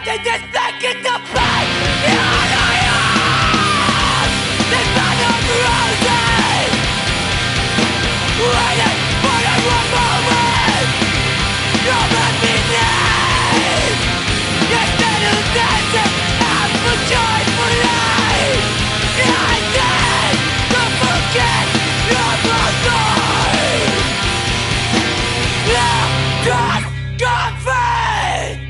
They just think it's a fight. This band of roses, waiting for that one moment. You'll let me need. Instead of dancing, I'm for joyfully. I need to forget your blood. Just confess.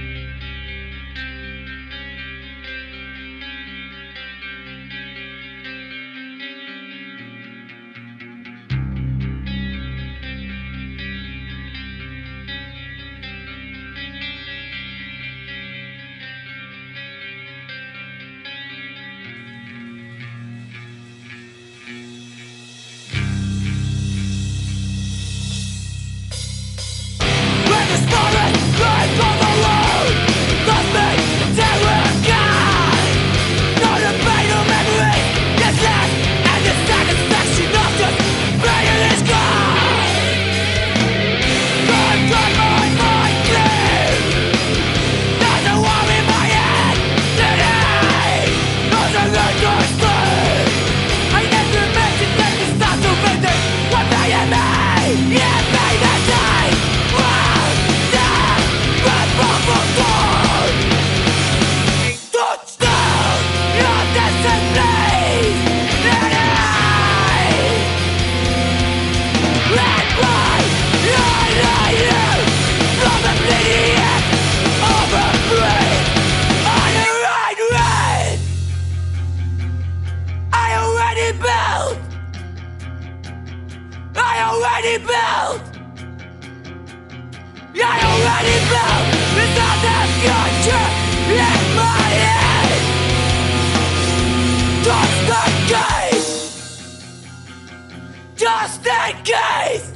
Just in case,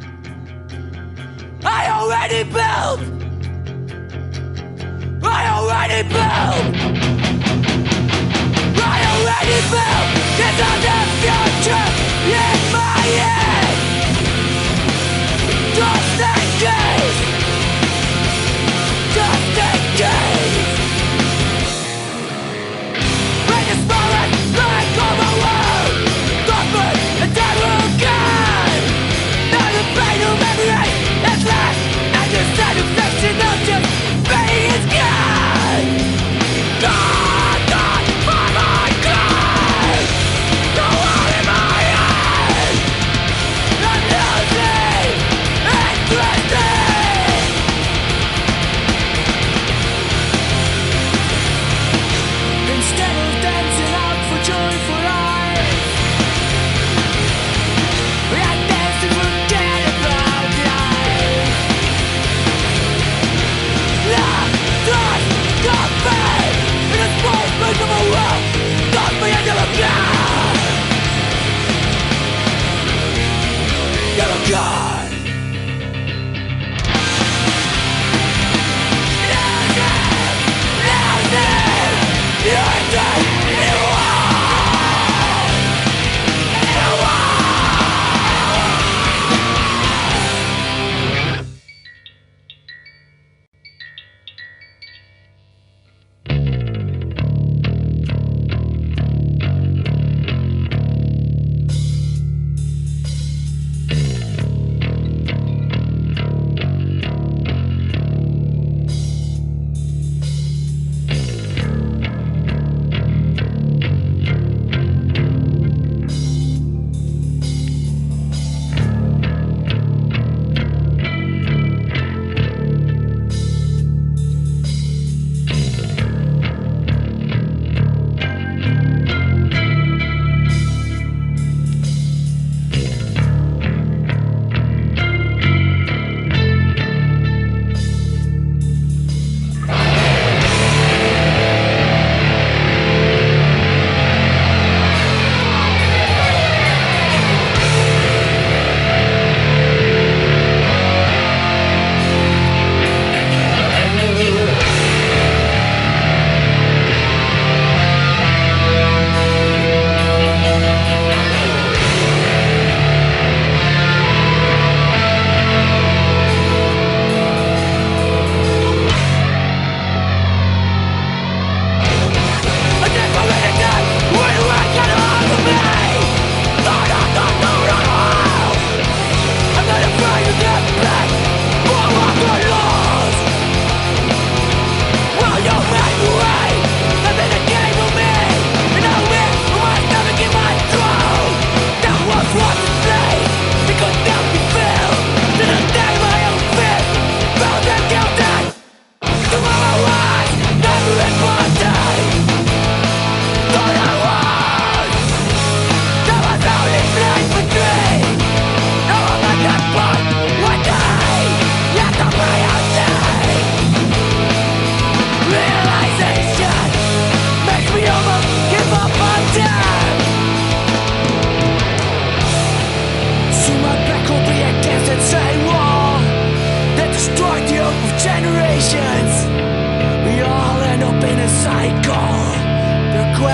I already built. I already built. I already built. It's on the future in my head. Just in case. Just in case. When the smallest like of the world, comfort and terror gone. Now the pain of memory is left, and the satisfaction of just being is gone. Gone, gone, for my God. The wall in my head. I'm losing and twisting. Instead of dancing out for joyful life, we are dancing to forget about life. Love, trust, confidence in a small space of a world. Don't be a yellow god. Yellow god. Losing, losing, you're dead.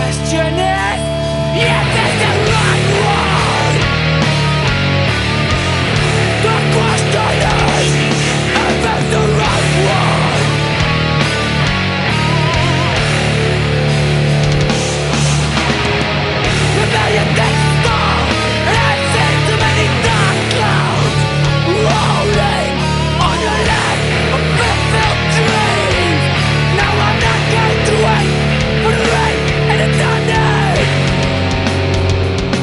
question is, is this the right one? The question is, this the right one? A million things stall, and I've seen too many dark clouds rolling on your lap of fulfilled dreams. Now I'm not going to wait for the rain and the thunder.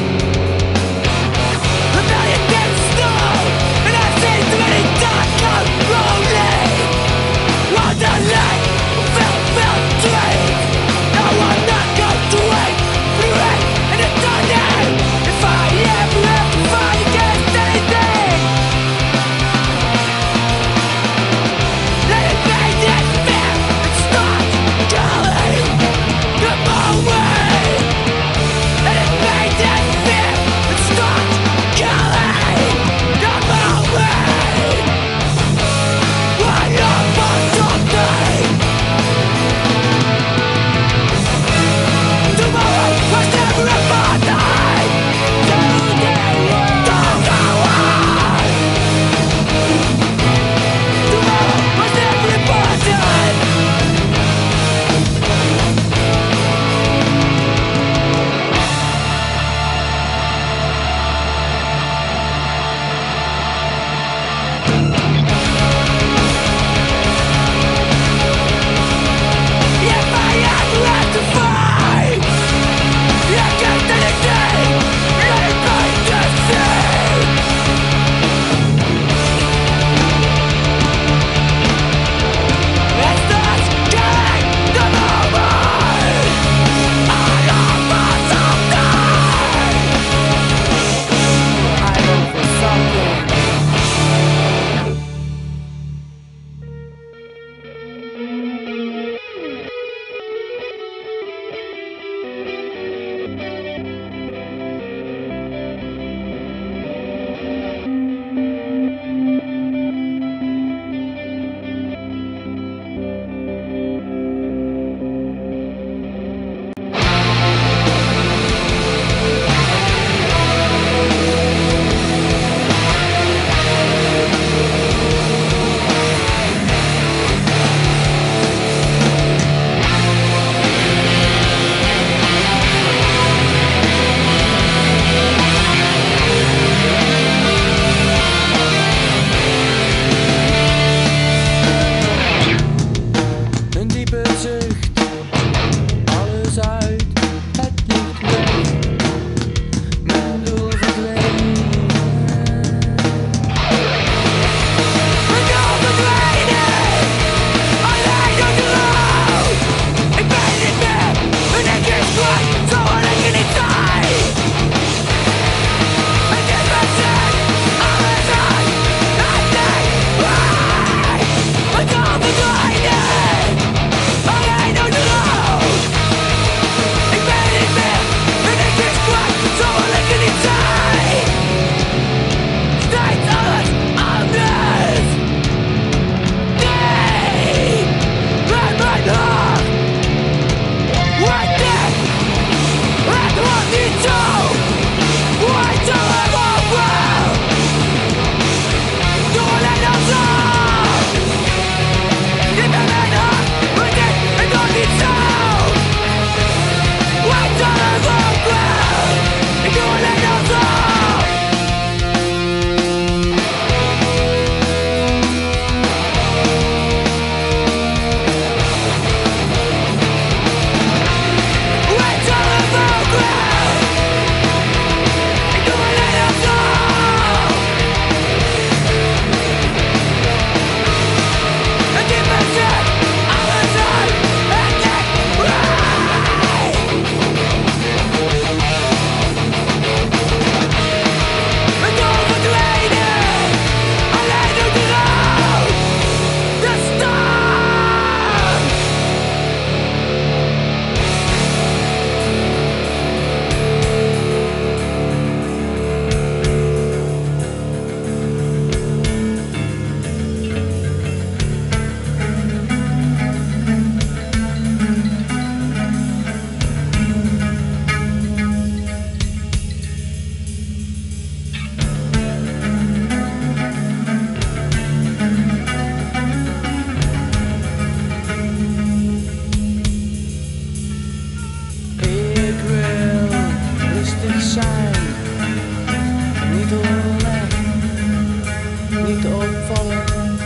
Ik wil rustig zijn, niet oorlog, niet opvallen.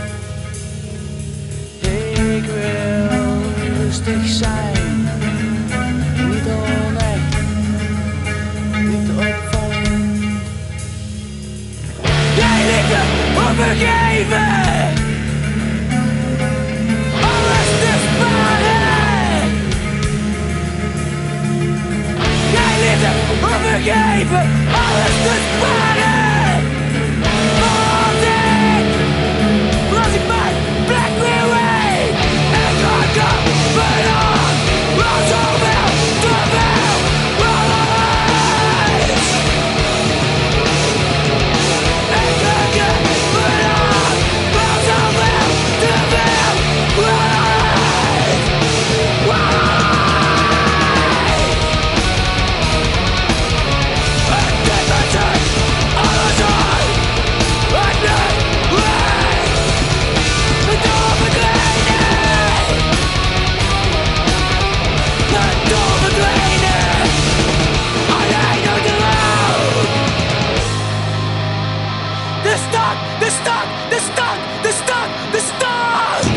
Ik wil rustig zijn, niet oorlog, niet opvallen. Jij liefde onvergeven, alles te sparen. Jij liefde onvergeven, alles te sparen. Want als ik mijn plek weer weet, en ik kan verlang, al zoveel te veel, alles. Ik kan verlang, al zoveel te veel, alles. Ik denk dat het alles uit, ik neem weg. Het doel verdwijnen, het doel verdwijnen, alleen op de rood. De stok, de stok, de stok, de stok, de stok.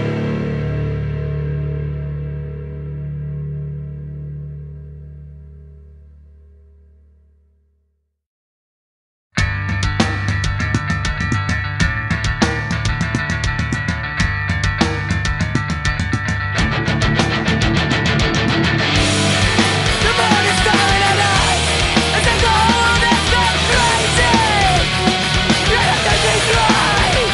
The moon is starting at night, as the gold has gone crazy. You're not the big right.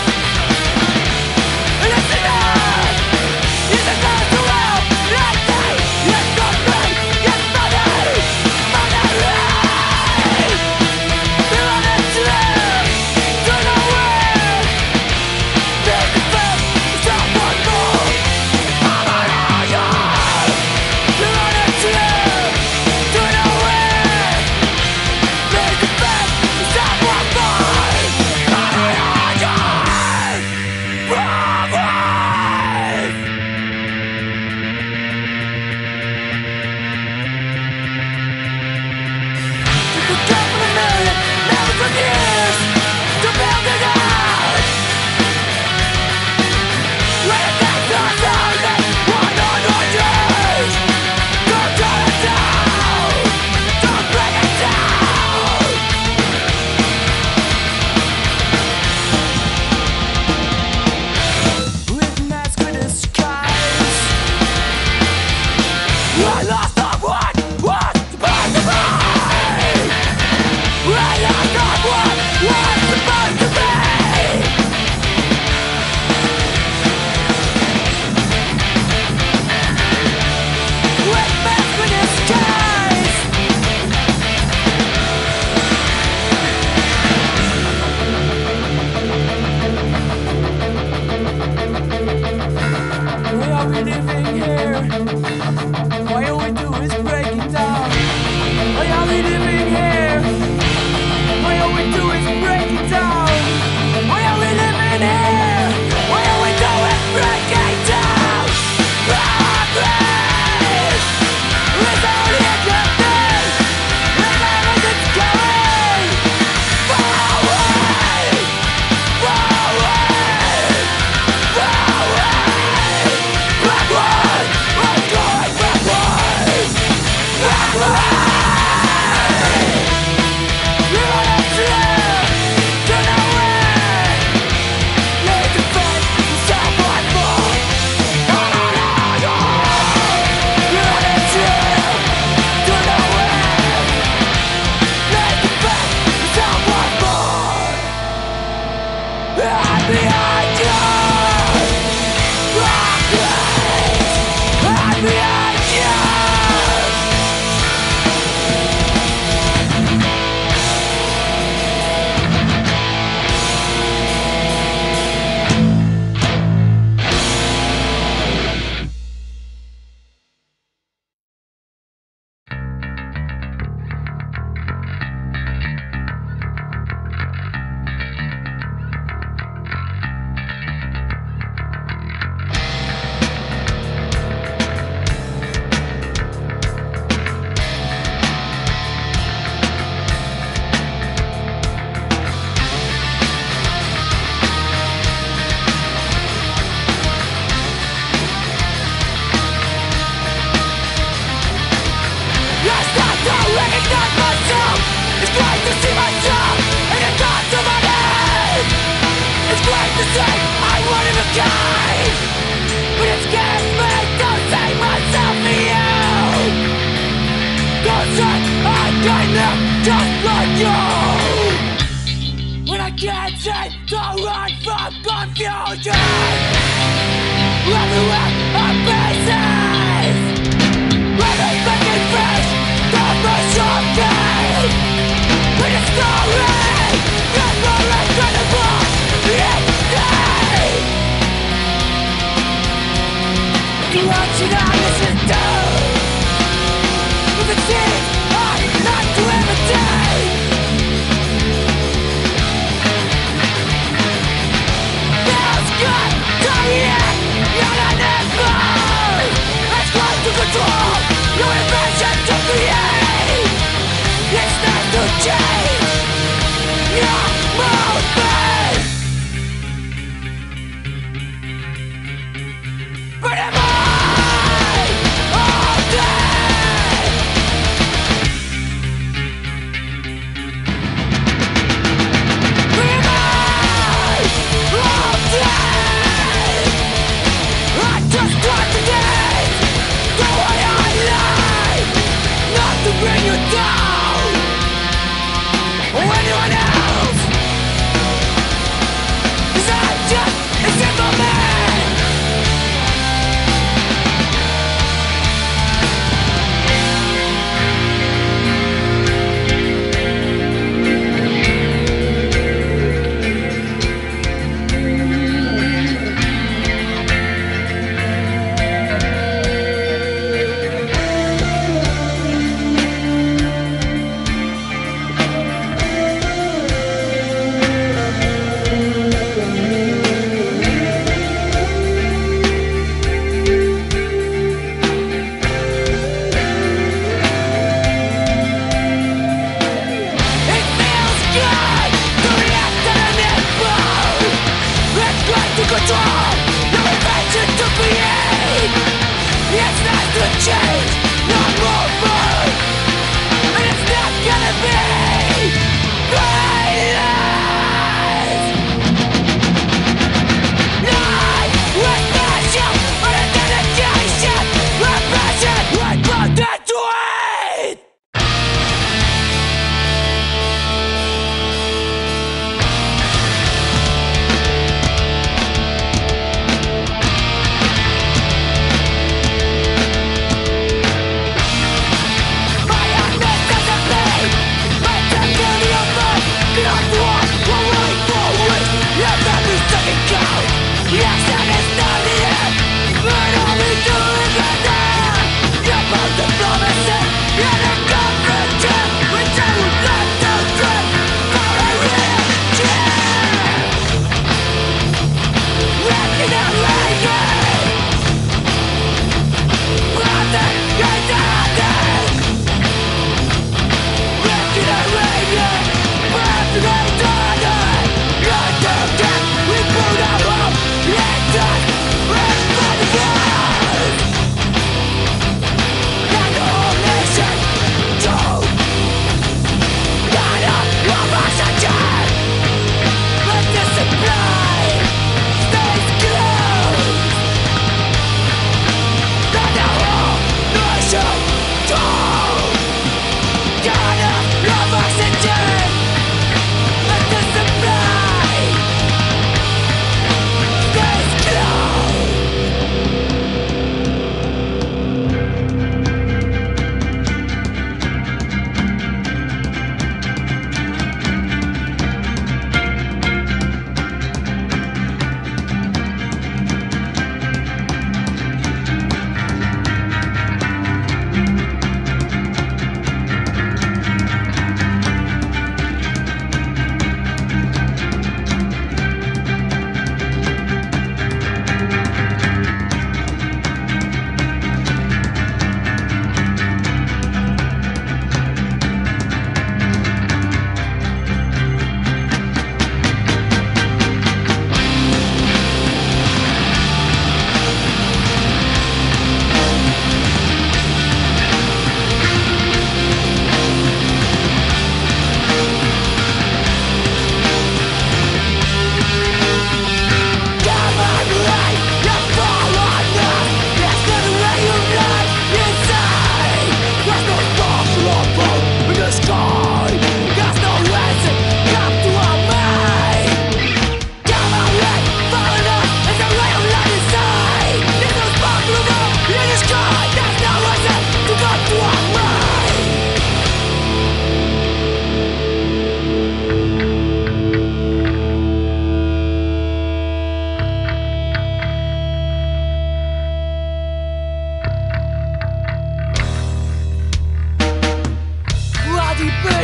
Listen up, it's a call to help. Like day, yes, government, yes, money, money, right. They want the truth, to nowhere. There's the fact, someone more. I'm an iron. They want the truth, to nowhere. There's the fact, someone more. I'm an iron. Bravo! Took a couple of million, never from years, to build it out. When it gets to thousand, 100 years, don't turn it down, don't bring it down. Written as good as skies, I lost the one was supposed to be. I lost the one recognize myself. It's great to see myself in the thoughts of my head. It's great to say I'm one of a kind, but it scares me to see myself for you. Don't say I can't look just like you, when I can't seem to run from confusion. Everywhere are pieces, everything is fresh, don't brush your feet. With a story, it's more incredible, it's deep. So what should I listen to? If it seems I'm not to imitate, feels good to react, yet I never. It's hard to control, your invention to create. It's time to change your movement. But am I all day? But am I all day? I just want the days, the way I lie, not to bring you down or anyone else. 'Cause I'm just a simple man.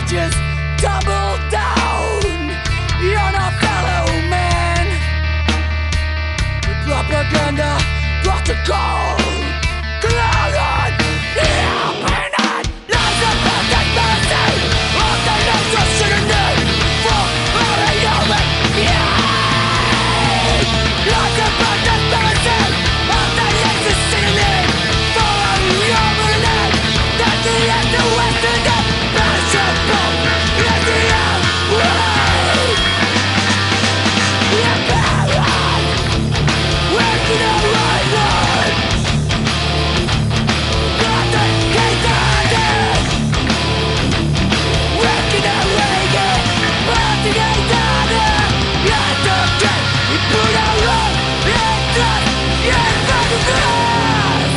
just double down. You're not fellow man. The propaganda protocol. Cloud on the open hand. Lies about that mercy. All the natural synonym for all a human being. Lies about that mercy. All the natural synonym for all human being. That's the end of Western impossible. Let the end way. We're paranoid. We're to the right one. Nothing can stand it. We're to the right one. Nothing can stand it. You're the king. We put our own interest in front of us.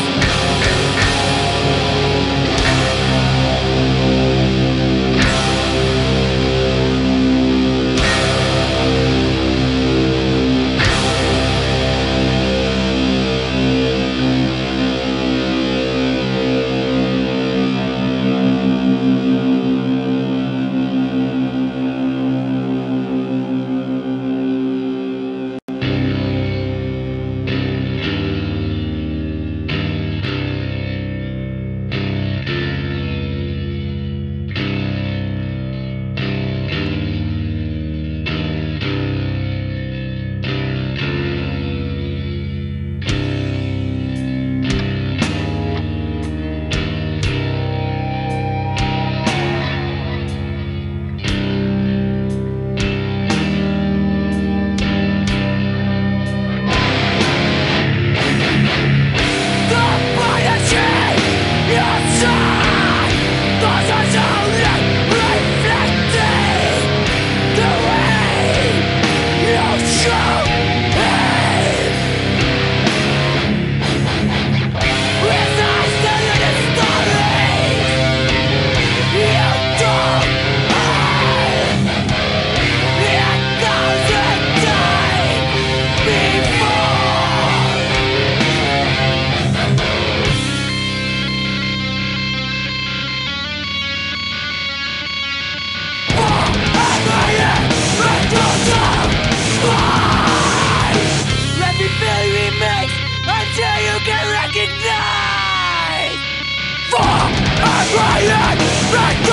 Let me feel your remix until you get recognized. For I'm right